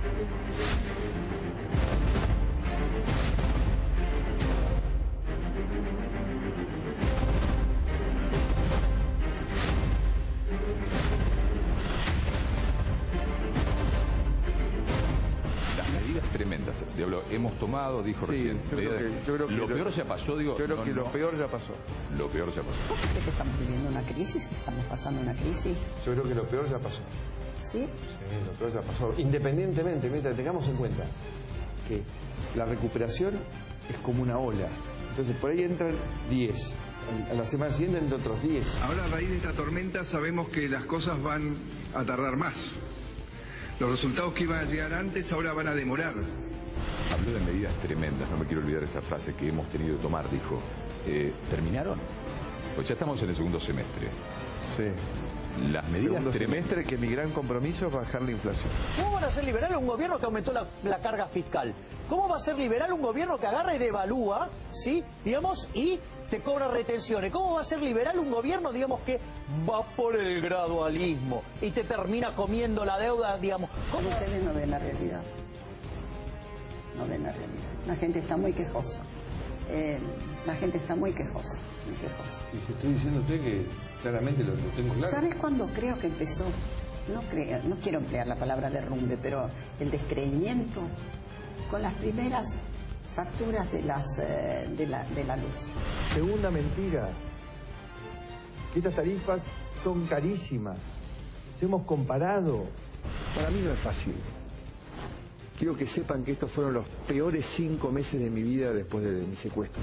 Tremendas, Diablo, hemos tomado, dijo recién. Yo creo que lo peor ya pasó, digo. Yo creo que lo peor ya pasó. Lo peor ya pasó. ¿Por qué estamos viviendo una crisis? ¿Estamos pasando una crisis? Yo creo que lo peor ya pasó. ¿Sí? Sí, lo peor ya pasó. Independientemente, mientras tengamos en cuenta que la recuperación es como una ola. Entonces por ahí entran 10. A la semana siguiente entran otros 10. Ahora a raíz de esta tormenta sabemos que las cosas van a tardar más. Los resultados que iban a llegar antes ahora van a demorar. Habló de medidas tremendas, no me quiero olvidar esa frase que hemos tenido que tomar, dijo. ¿Terminaron? Pues ya estamos en el segundo semestre. Sí. Las medidas Segundo tremendas... semestre, que mi gran compromiso es bajar la inflación. ¿Cómo van a ser liberal un gobierno que aumentó la carga fiscal? ¿Cómo va a ser liberal un gobierno que agarra y devalúa, ¿sí? Digamos, y te cobra retenciones? ¿Cómo va a ser liberal un gobierno, digamos, que va por el gradualismo y te termina comiendo la deuda, digamos? ¿Cómo? Ustedes no ven la realidad. No ven la realidad. La gente está muy quejosa. La gente está muy quejosa. Muy quejosa. Y se estoy diciendo a usted que claramente lo tengo claro. ¿Sabes cuándo creo que empezó? No quiero emplear la palabra derrumbe, pero el descreimiento con las primeras facturas de la luz. Segunda mentira, que estas tarifas son carísimas. Se hemos comparado. Para mí no es fácil. Quiero que sepan que estos fueron los peores 5 meses de mi vida después de mi secuestro.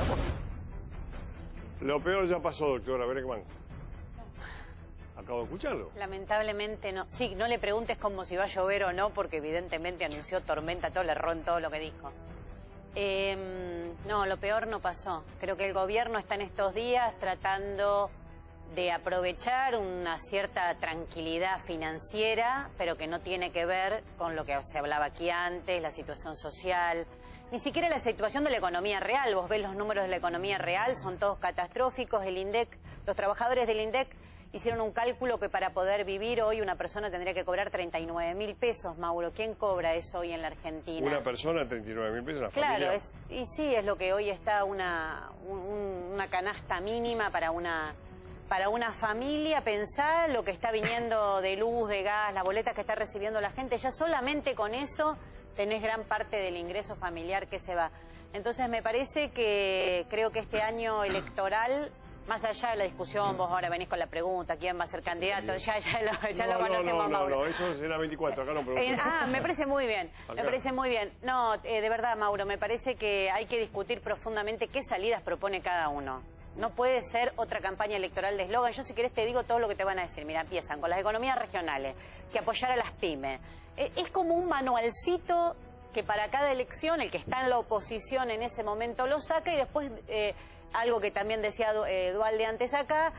Lo peor ya pasó, doctora Bregman. Acabo de escucharlo. Lamentablemente no. Sí, no le preguntes como si va a llover o no, porque evidentemente anunció tormenta, todo le erró en todo lo que dijo. No, lo peor no pasó. Creo que el gobierno está en estos días tratando de aprovechar una cierta tranquilidad financiera, pero que no tiene que ver con lo que se hablaba aquí antes, la situación social, ni siquiera la situación de la economía real. Vos ves los números de la economía real, son todos catastróficos. El INDEC, los trabajadores del INDEC hicieron un cálculo que para poder vivir hoy una persona tendría que cobrar 39.000 pesos, Mauro. ¿Quién cobra eso hoy en la Argentina? Una persona, 39.000 pesos, una claro, familia. Y sí, es lo que hoy está una canasta mínima para una familia. Pensá lo que está viniendo de luz, de gas, las boletas que está recibiendo la gente. Ya solamente con eso tenés gran parte del ingreso familiar que se va. Entonces me parece que creo que este año electoral, más allá de la discusión, vos ahora venís con la pregunta, ¿quién va a ser candidato? Ya lo conocemos, Mauro. No, eso será 24, acá no pregunto. Me parece muy bien, me parece muy bien. No, de verdad, Mauro, me parece que hay que discutir profundamente qué salidas propone cada uno. No puede ser otra campaña electoral de eslogan. Yo, si querés, te digo todo lo que te van a decir. Mira, empiezan con las economías regionales, que apoyar a las pymes. Es como un manualcito que para cada elección, el que está en la oposición en ese momento lo saca, y después, algo que también decía Dualde antes acá,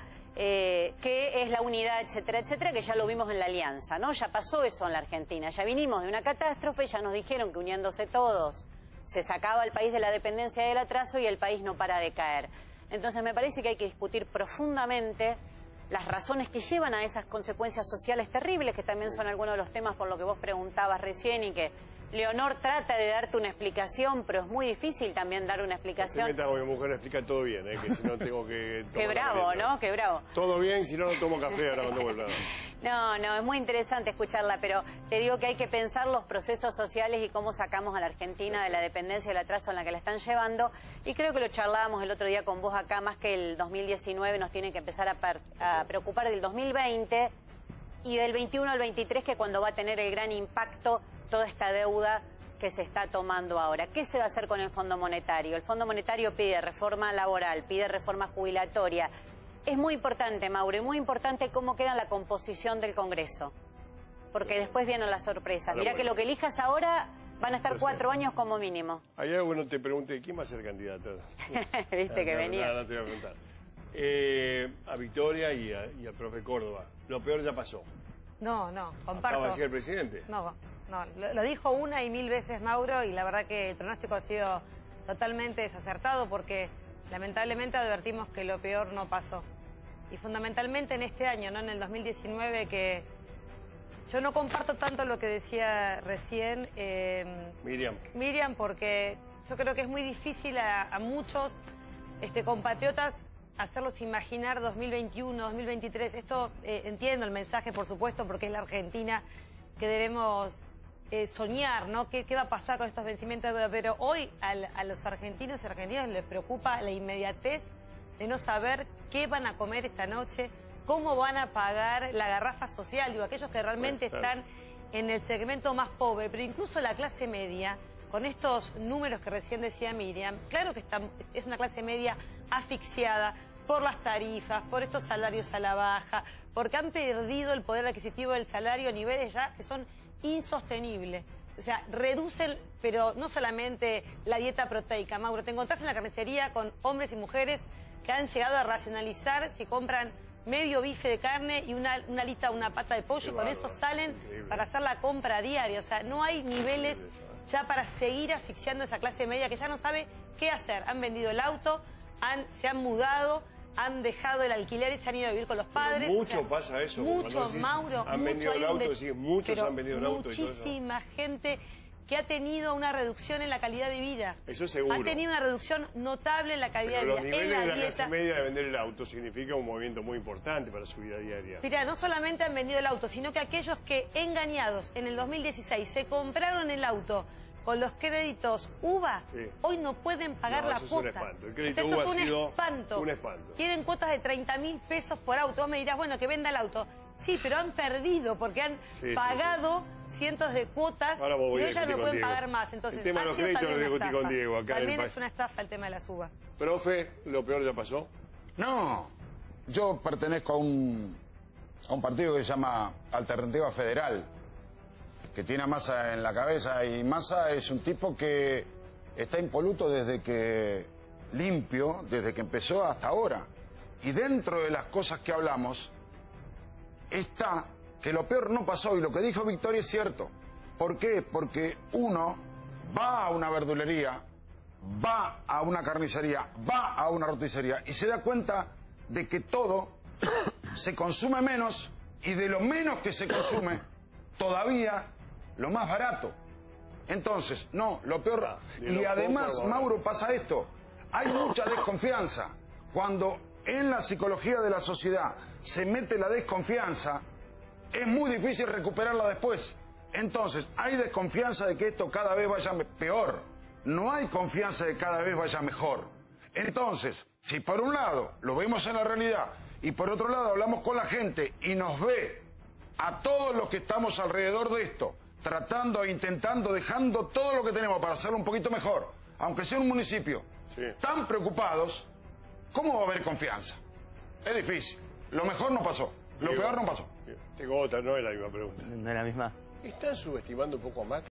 que es la unidad, etcétera, etcétera, que ya lo vimos en la alianza, ¿no? Ya pasó eso en la Argentina. Ya vinimos de una catástrofe, ya nos dijeron que uniéndose todos se sacaba al país de la dependencia del atraso y el país no para de caer. Entonces me parece que hay que discutir profundamente las razones que llevan a esas consecuencias sociales terribles, que también son algunos de los temas por lo que vos preguntabas recién, y que Leonor trata de darte una explicación, pero es muy difícil también dar una explicación. No te metas con mi mujer, explica todo bien, que si no tengo que... Qué bravo, ¿no? Qué bravo. Todo bien, si no, no tomo café ahora cuando vuelva. No, es muy interesante escucharla, pero te digo que hay que pensar los procesos sociales y cómo sacamos a la Argentina de la dependencia y el atraso en la que la están llevando, y creo que lo charlábamos el otro día con vos acá, más que el 2019 nos tiene que empezar a preocupar del 2020 y del 21 al 23, que cuando va a tener el gran impacto toda esta deuda que se está tomando ahora. ¿Qué se va a hacer con el Fondo Monetario? El Fondo Monetario pide reforma laboral, pide reforma jubilatoria. Es muy importante, Mauro, y muy importante cómo queda la composición del Congreso, porque después vienen las sorpresas. Mirá que lo que elijas ahora van a estar 4 años como mínimo. Hay algo que no te pregunté, ¿quién va a ser candidato? Viste que venía. No te voy a preguntar. A Victoria y al profe Córdoba. Lo peor ya pasó. No, comparto. ¿Acaba de decir el presidente? No, lo dijo una y mil veces Mauro, y la verdad que el pronóstico ha sido totalmente desacertado, porque lamentablemente advertimos que lo peor no pasó. Y fundamentalmente en este año, no en el 2019, que Yo no comparto tanto lo que decía recién Miriam, porque yo creo que es muy difícil a muchos compatriotas hacerlos imaginar 2021, 2023. Esto entiendo el mensaje, por supuesto, porque es la Argentina que debemos soñar, ¿no? ¿Qué va a pasar con estos vencimientos? Pero hoy a los argentinos y argentinas les preocupa la inmediatez de no saber qué van a comer esta noche, cómo van a pagar la garrafa social, digo, aquellos que realmente están en el segmento más pobre, pero incluso la clase media, con estos números que recién decía Miriam, claro que es una clase media asfixiada por las tarifas, por estos salarios a la baja, porque han perdido el poder adquisitivo del salario a niveles ya que son insostenibles. O sea, reducen, pero no solamente la dieta proteica, Mauro, te encontrás en la carnicería con hombres y mujeres que han llegado a racionalizar si compran medio bife de carne y una alita, una pata de pollo, y con eso salen para hacer la compra diaria. O sea, no hay niveles ya para seguir asfixiando a esa clase media que ya no sabe qué hacer. Han vendido el auto, se han mudado, han dejado el alquiler y se han ido a vivir con los padres. Pero mucho pasa eso. Mucho, Mauro. Han vendido el auto, muchos han vendido el auto. Muchísima gente que ha tenido una reducción en la calidad de vida. Eso seguro. Ha tenido una reducción notable en la calidad de vida. Los niveles de la clase media de vender el auto significa un movimiento muy importante para su vida diaria. Mirá, no solamente han vendido el auto, sino que aquellos que, engañados en el 2016, se compraron el auto con los créditos UVA, hoy no pueden pagar la cuota. Es un espanto. El crédito UVA ha sido un espanto. Tienen cuotas de 30.000 pesos por auto. Vos me dirás, bueno, que venda el auto. Sí, pero han perdido porque han pagado cientos de cuotas y hoy ya no pueden pagar más. Entonces, el tema de los créditos lo discutí con Diego. Acá también es una estafa el tema de las uvas. Profe, ¿lo peor ya pasó? No, yo pertenezco a un partido que se llama Alternativa Federal, que tiene a Massa en la cabeza, y Massa es un tipo que está impoluto desde que empezó hasta ahora. Y dentro de las cosas que hablamos está que lo peor no pasó, y lo que dijo Victoria es cierto. ¿Por qué? Porque uno va a una verdulería, va a una carnicería, va a una roticería y se da cuenta de que todo se consume menos, y de lo menos que se consume, todavía lo más barato. Entonces, no, lo peor... Y además, Mauro, pasa esto. Hay mucha desconfianza. Cuando en la psicología de la sociedad se mete la desconfianza, es muy difícil recuperarla después. Entonces, hay desconfianza de que esto cada vez vaya peor. No hay confianza de que cada vez vaya mejor. Entonces, si por un lado lo vemos en la realidad y por otro lado hablamos con la gente y nos ve a todos los que estamos alrededor de esto, tratando e intentando, dejando todo lo que tenemos para hacerlo un poquito mejor, aunque sea un municipio, tan preocupados, ¿cómo va a haber confianza? Es difícil. Lo mejor no pasó, lo peor no pasó. Tengo otra, no es la misma pregunta. No es la misma. ¿Están subestimando un poco a Macri?